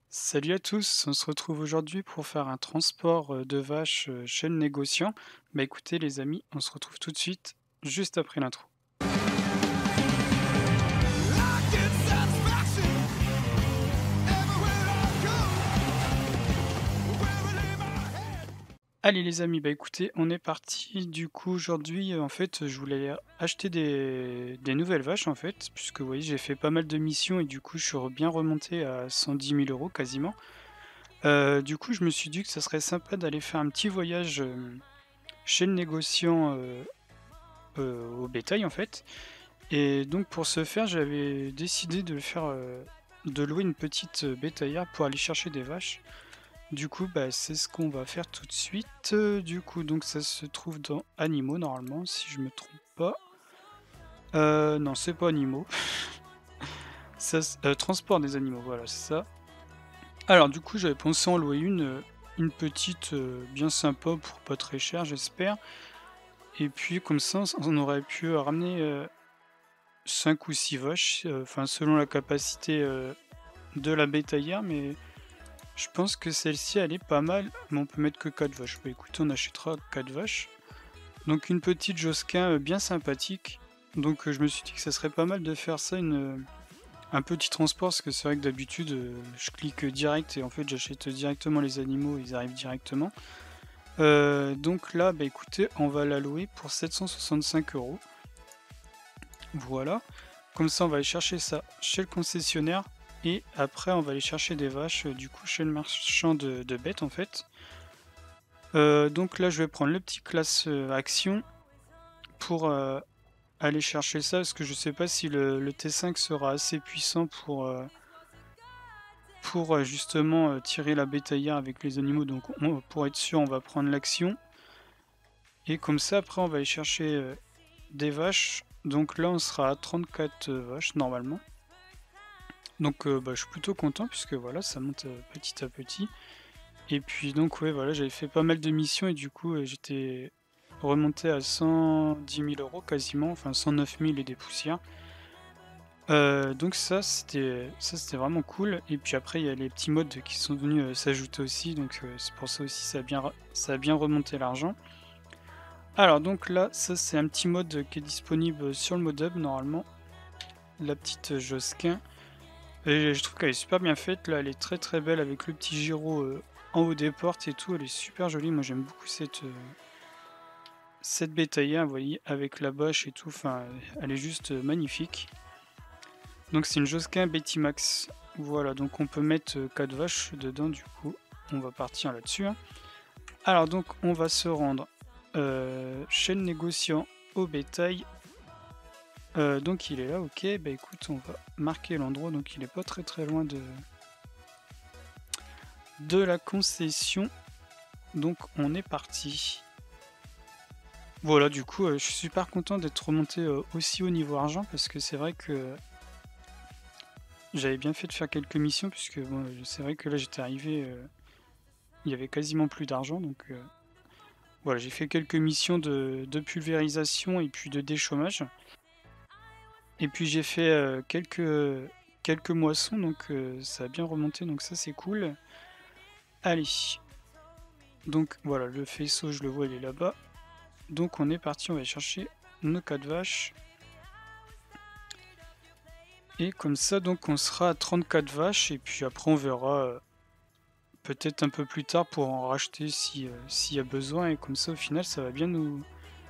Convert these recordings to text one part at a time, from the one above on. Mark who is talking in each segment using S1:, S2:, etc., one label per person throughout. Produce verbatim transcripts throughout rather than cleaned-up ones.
S1: Salut à tous, on se retrouve aujourd'hui pour faire un transport euh, de vaches euh, chez le négociant. Bah écoutez les amis, on se retrouve tout de suite, juste après l'intro. Allez les amis, bah écoutez, on est parti. Du coup aujourd'hui, euh, en fait, je voulais acheter des, des nouvelles vaches en fait, puisque vous voyez, j'ai fait pas mal de missions et du coup je suis re- bien remonté à cent dix mille euros quasiment. Euh, du coup je me suis dit que ça serait sympa d'aller faire un petit voyage euh, chez le négociant euh, euh, au bétail en fait. Et donc pour ce faire, j'avais décidé de faire, heu, de louer une petite, heu, bétaillère pour aller chercher des vaches. Du coup, bah, c'est ce qu'on va faire tout de suite, heu, du coup, donc ça se trouve dans animaux normalement, si je me trompe pas. Heu, non, c'est pas animaux. Ça s heu, transport des animaux, voilà, c'est ça. Alors du coup, j'avais pensé en louer une, heu, une petite, heu, bien sympa pour pas très cher, j'espère. Et puis comme ça, on aurait pu, heu, ramener, heu, cinq ou six vaches, heu, enfin selon la capacité, heu de la bétaillère, mais je pense que celle-ci, elle est pas mal, mais on peut mettre que quatre vaches. Bah, écoutez, on achètera quatre vaches. Donc une petite Josquin, heu, bien sympathique. Donc, heu, je me suis dit que ça serait pas mal de faire ça, une, heu, un petit transport, parce que c'est vrai que d'habitude, heu, je clique direct et en fait, j'achète directement les animaux, ils arrivent directement. Heu, donc là, bah, écoutez, on va la louer pour sept cent soixante-cinq euros. Voilà. Comme ça, on va aller chercher ça chez le concessionnaire et après, on va aller chercher des vaches, heu, du coup, chez le marchand de de bêtes, en fait. Heu, donc là, je vais prendre le petit classe, heu, action pour, heu, aller chercher ça, parce que je sais pas si le le T cinq sera assez puissant pour, heu, pour, heu, justement, heu, tirer la bétaillère avec les animaux. Donc on pour être sûr, on va prendre l'action et comme ça, après, on va aller chercher, heu, des vaches. Donc là, on sera à trente-quatre, heu, vaches normalement. Donc, heu, bah, je suis plutôt content puisque voilà, ça monte, heu, petit à petit. Et puis donc ouais, voilà, j'avais fait pas mal de missions et du coup, heu, j'étais remonté à cent dix mille euros quasiment, enfin cent neuf mille et des poussières. Heu, donc ça, c'était ça, c'était vraiment cool et puis après, il y a les petits mods qui sont venus, heu, s'ajouter aussi, donc heu, c'est pour ça aussi, ça a bien ra ça a bien remonté l'argent. Alors donc là, ça, c'est un petit mode qui est disponible sur le Modhub normalement, la petite, heu, Josquin. Et je trouve qu'elle est super bien faite, là, elle est très, très belle avec le petit gyro, heu, en haut des portes et tout, elle est super jolie. Moi, j'aime beaucoup cette, heu, cette bétaillère, vous voyez? Avec la bâche et tout, enfin, elle est juste, heu, magnifique. Donc c'est une Josquin Betty-Max. Voilà, donc on peut mettre, heu, quatre vaches dedans, du coup, on va partir là-dessus, hein. Alors donc on va se rendre, heu, chez le négociant au bétail. Heu, donc il est là, OK, bah, écoute, on va marquer l'endroit, donc il est pas très, très loin de de la concession. Donc on est parti. Voilà, du coup, heu, je suis super content d'être remonté, heu, aussi haut niveau argent parce que c'est vrai que j'avais bien fait de faire quelques missions puisque bon, heu, c'est vrai que là j'étais arrivé, heu, il y avait quasiment plus d'argent donc heu, voilà, j'ai fait quelques missions de de pulvérisation et puis de déchômage et puis j'ai fait, heu, quelques, quelques moissons donc heu, ça a bien remonté donc ça c'est cool. Allez, donc voilà, le faisceau je le vois, il est là-bas. Donc on est parti, on va aller chercher nos quatre vaches. Et comme ça, donc on sera à trente-quatre vaches et puis après on verra, heu, peut-être un peu plus tard pour en racheter si, heu, s'il y a besoin et comme ça au final ça va bien nous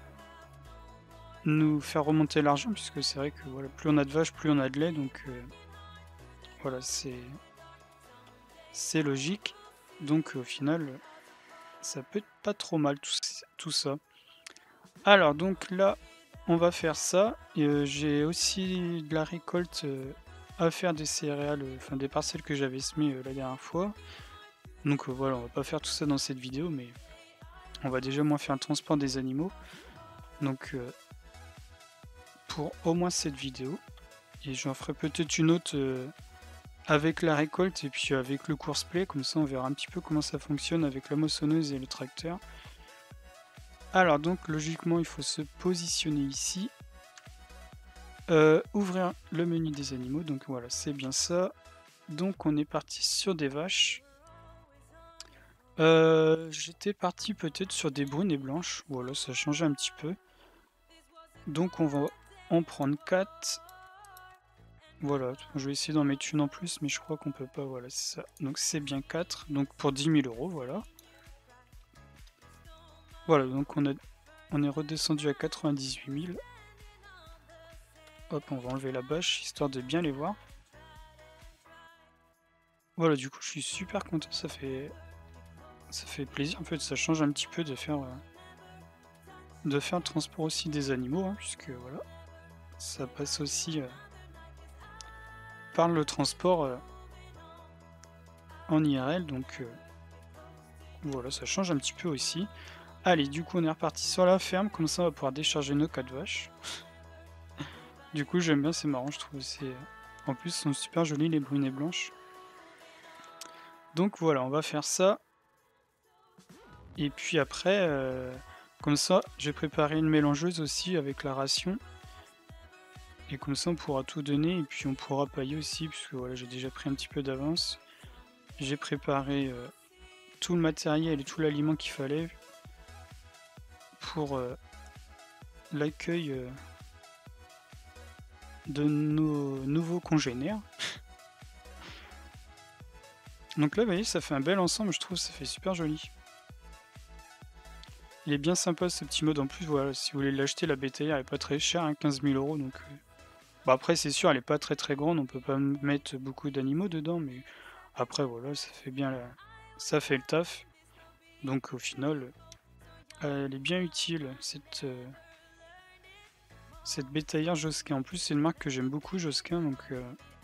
S1: nous faire remonter l'argent puisque c'est vrai que voilà, plus on a de vaches, plus on a de lait donc heu, voilà c'est c'est logique. Donc au final, heu, ça peut être pas trop mal tout c tout ça. Alors donc là, on va faire ça et heu, j'ai aussi de la récolte, heu, à faire des céréales, heu, enfin des parcelles que j'avais semées, heu, la dernière fois. Donc heu, voilà, on va pas faire tout ça dans cette vidéo, mais on va déjà moins faire le transport des animaux. Donc heu, pour au moins cette vidéo et j'en ferai peut-être une autre, heu, avec la récolte et puis avec le course-play, comme ça on verra un petit peu comment ça fonctionne avec la moissonneuse et le tracteur. Alors donc logiquement, il faut se positionner ici, heu, ouvrir le menu des animaux, donc voilà, c'est bien ça. donc on est parti sur des vaches. Euh, J'étais parti peut-être sur des brunes et blanches. Voilà, ça a changé un petit peu. Donc on va en prendre quatre. Voilà, je vais essayer d'en mettre une en plus, mais je crois qu'on peut pas. Voilà, c'est ça. Donc c'est bien quatre. Donc pour dix mille euros, voilà. Voilà, donc on, a, on est redescendu à quatre-vingt-dix-huit mille. Hop, on va enlever la bâche, histoire de bien les voir. Voilà, du coup, je suis super content. Ça fait, ça fait plaisir. En fait, ça change un petit peu de faire, euh, de faire le transport aussi des animaux, hein, puisque voilà, ça passe aussi euh, par le transport euh, en I R L. Donc euh, voilà, ça change un petit peu aussi. Allez, du coup, on est reparti sur la ferme. Comme ça, on va pouvoir décharger nos quatre vaches. Du coup, j'aime bien, c'est marrant, je trouve. C'est... En plus, elles sont super jolies, les brunes et blanches. Donc voilà, on va faire ça. Et puis après, euh, comme ça, j'ai préparé une mélangeuse aussi avec la ration. Et comme ça, on pourra tout donner et puis on pourra pailler aussi, puisque voilà, j'ai déjà pris un petit peu d'avance. J'ai préparé euh, tout le matériel et tout l'aliment qu'il fallait pour euh, l'accueil euh, de nos nouveaux congénères. Donc là, vous voyez, ça fait un bel ensemble, je trouve, ça fait super joli. Il est bien sympa ce petit mode en plus, voilà, si vous voulez l'acheter, la bétaillère elle est pas très chère, hein, quinze mille euros, donc... Euh... Bah après c'est sûr, elle est pas très très grande, on peut pas mettre beaucoup d'animaux dedans, mais après voilà, ça fait bien la... ça fait le taf. Donc au final, elle est bien utile, cette, euh... cette bétaillère Josquin. En plus c'est une marque que j'aime beaucoup, Josquin, donc... Euh...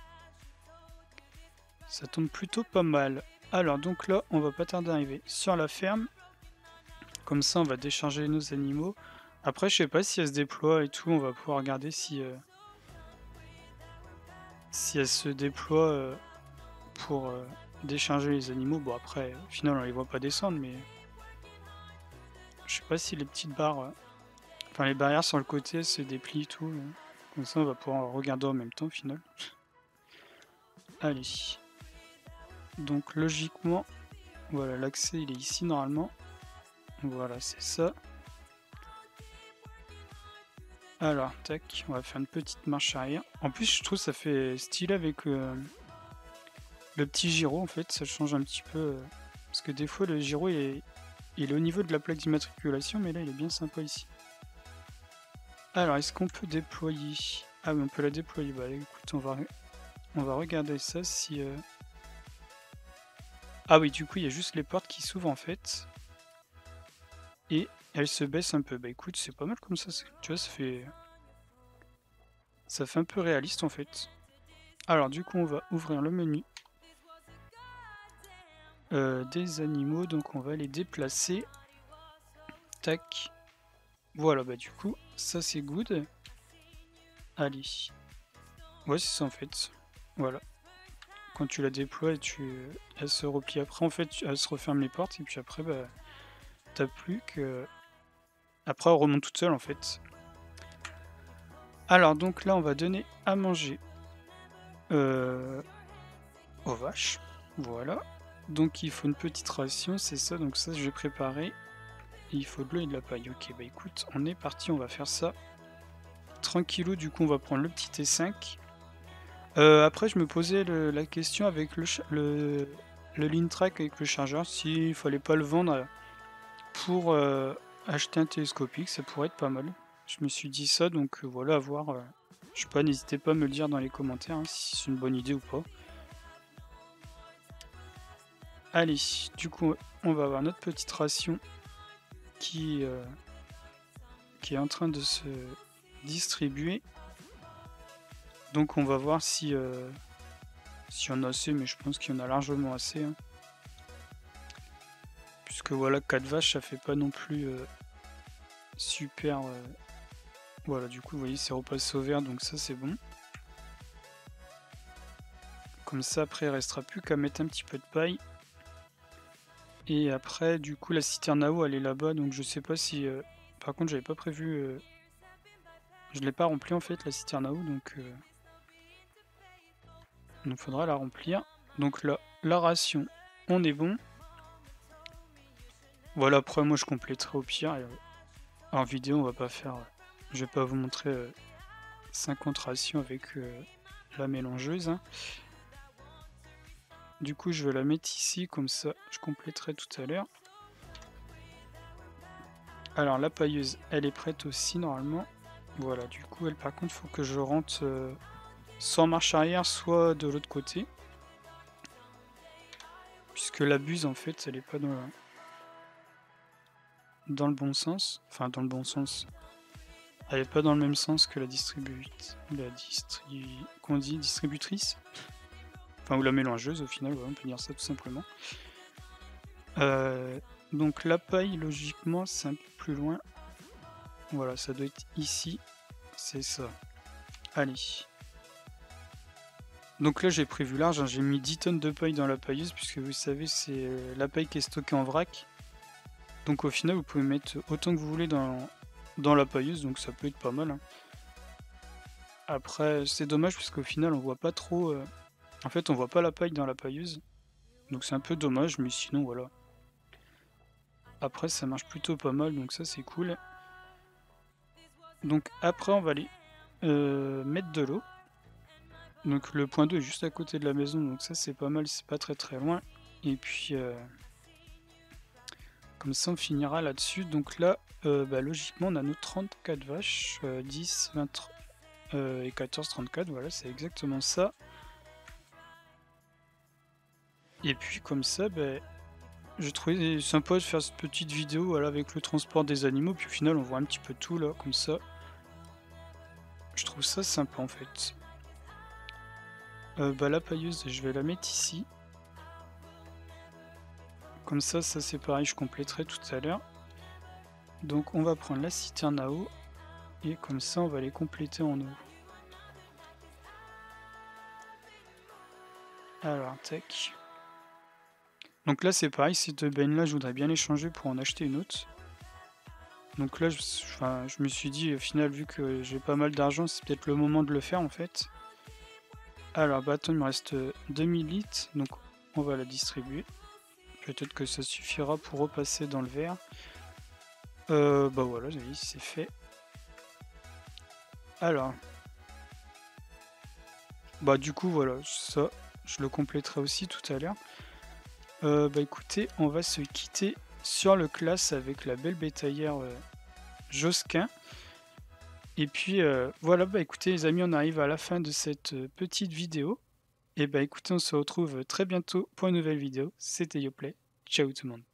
S1: ça tombe plutôt pas mal. Alors donc là, on va pas tarder d'arriver sur la ferme. Comme ça, on va décharger nos animaux. Après, je sais pas si elle se déploie et tout, on va pouvoir regarder si, euh, si elle se déploie euh, pour euh, décharger les animaux. Bon, après, au final, on les voit pas descendre, mais je sais pas si les petites barres, euh, enfin les barrières sur le côté elles se déplient et tout. Là. Comme ça, on va pouvoir regarder en même temps, au final. Allez. Donc, logiquement, voilà, l'accès il est ici normalement. Voilà, c'est ça. Alors, tac, on va faire une petite marche arrière. En plus, je trouve ça fait stylé avec euh, le petit gyro, en fait, ça change un petit peu. Euh, parce que des fois, le gyro, il est, il est au niveau de la plaque d'immatriculation, mais là, il est bien sympa ici. Alors, est-ce qu'on peut déployer? Ah oui, on peut la déployer. Bah écoute, on va, on va regarder ça si... Euh... Ah oui, du coup, il y a juste les portes qui s'ouvrent, en fait. Et elle se baisse un peu. Bah écoute, c'est pas mal comme ça. Tu vois, ça fait... Ça fait un peu réaliste, en fait. Alors, du coup, on va ouvrir le menu. Euh, des animaux, donc on va les déplacer. Tac. Voilà, bah du coup, ça c'est good. Allez. Ouais, c'est ça en fait. Voilà. Quand tu la déploies, tu... elle se replie après. En fait, elle se referme les portes et puis après, bah, t'as plus que... Après, elle remonte toute seule en fait. Alors, donc là, on va donner à manger euh, aux vaches. Voilà. Donc, il faut une petite ration, c'est ça. Donc, ça, je vais préparer. Et il faut de l'eau et de la paille. Ok, bah écoute, on est parti, on va faire ça. Tranquillou, du coup, on va prendre le petit T cinq. Euh, après, je me posais le, la question avec le, le, le Lintrack avec le chargeur, s'il fallait pas le vendre pour euh, acheter un télescopique, ça pourrait être pas mal. Je me suis dit ça, donc euh, voilà, à voir. Euh, je sais pas, n'hésitez pas à me le dire dans les commentaires hein, si c'est une bonne idée ou pas. Allez, du coup, on va avoir notre petite ration qui, euh, qui est en train de se distribuer. Donc on va voir si... Euh, S'il y en a assez, mais je pense qu'il y en a largement assez. Hein. Puisque voilà, quatre vaches, ça fait pas non plus euh, super... Euh... Voilà, du coup, vous voyez, c'est repassé au vert, donc ça, c'est bon. Comme ça, après, il restera plus qu'à mettre un petit peu de paille. Et après, du coup, la citerne à eau, elle est là-bas, donc je sais pas si... Euh... Par contre, j'avais pas prévu... Euh... Je l'ai pas rempli, en fait, la citerne à eau, donc... Euh... Il faudra la remplir. Donc là, la ration, on est bon. Voilà, après moi je compléterai au pire. Et, euh, en vidéo, on va pas faire... euh, je vais pas vous montrer euh, cinquante rations avec euh, la mélangeuse, hein. Du coup, je vais la mettre ici, comme ça, je compléterai tout à l'heure. Alors, la pailleuse, elle est prête aussi, normalement. Voilà, du coup, elle, par contre, faut que je rentre euh, soit en marche arrière, soit de l'autre côté. Puisque la buse, en fait, elle est pas dans, dans le bon sens. Enfin, dans le bon sens. Elle est pas dans le même sens que la distributrice. La distri... qu'on dit distributrice. Enfin, ou la mélangeuse, au final, ouais, on peut dire ça tout simplement. Euh, donc la paille, logiquement, c'est un peu plus loin. Voilà, ça doit être ici. C'est ça. Allez. Donc là, j'ai prévu large, hein, j'ai mis dix tonnes de paille dans la pailleuse, puisque vous savez, c'est la paille qui est stockée en vrac. Donc au final, vous pouvez mettre autant que vous voulez dans, dans la pailleuse, donc ça peut être pas mal, hein. Après, c'est dommage, parce qu'au final, on voit pas trop... Euh... En fait, on voit pas la paille dans la pailleuse. Donc c'est un peu dommage, mais sinon, voilà. Après, ça marche plutôt pas mal, donc ça, c'est cool. Donc après, on va aller euh, mettre de l'eau. Donc le point d'eau est juste à côté de la maison, donc ça, c'est pas mal, c'est pas très très loin. Et puis... Euh... Comme ça, on finira là-dessus. Donc là, euh, bah, logiquement, on a nos trente-quatre vaches. Euh, dix, vingt euh, et quatorze, trente-quatre. Voilà, c'est exactement ça. Et puis comme ça, bah, j'ai trouvé sympa de faire cette petite vidéo voilà, avec le transport des animaux. Puis au final, on voit un petit peu tout là, comme ça. Je trouve ça sympa en fait. Euh, bah, la pailleuse, je vais la mettre ici. Comme ça, ça c'est pareil, je compléterai tout à l'heure. Donc on va prendre la citerne à eau. Et comme ça, on va les compléter en eau. Alors, tac. Donc là, c'est pareil, ces deux bennes-là, je voudrais bien les changer pour en acheter une autre. Donc là, je, enfin, je me suis dit, au final, vu que j'ai pas mal d'argent, c'est peut-être le moment de le faire, en fait. Alors, bah attends, il me reste deux mille litres, donc on va la distribuer. Peut-être que ça suffira pour repasser dans le verre. Euh, bah voilà, c'est fait. Alors. Bah du coup, voilà, ça, je le compléterai aussi tout à l'heure. Euh, bah écoutez, on va se quitter sur le classe avec la belle bétaillère euh, Josquin. Et puis euh, voilà, bah écoutez les amis, on arrive à la fin de cette euh, petite vidéo. Et bah écoutez, on se retrouve très bientôt pour une nouvelle vidéo. C'était Yoplay. Ciao tout le monde.